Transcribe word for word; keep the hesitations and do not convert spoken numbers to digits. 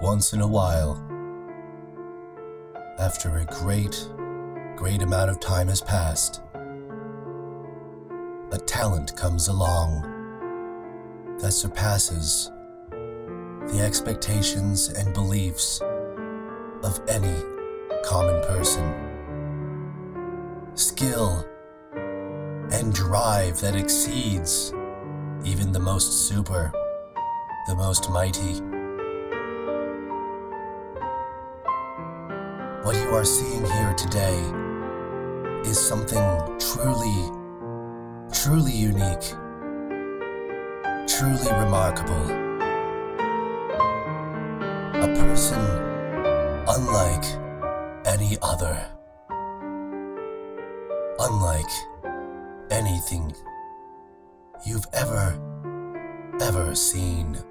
Once in a while, after a great, great amount of time has passed, a talent comes along that surpasses the expectations and beliefs of any common person. Skill and drive that exceeds even the most super, the most mighty. What you are seeing here today is something truly, truly unique, truly remarkable. A person unlike any other, unlike anything you've ever, ever seen.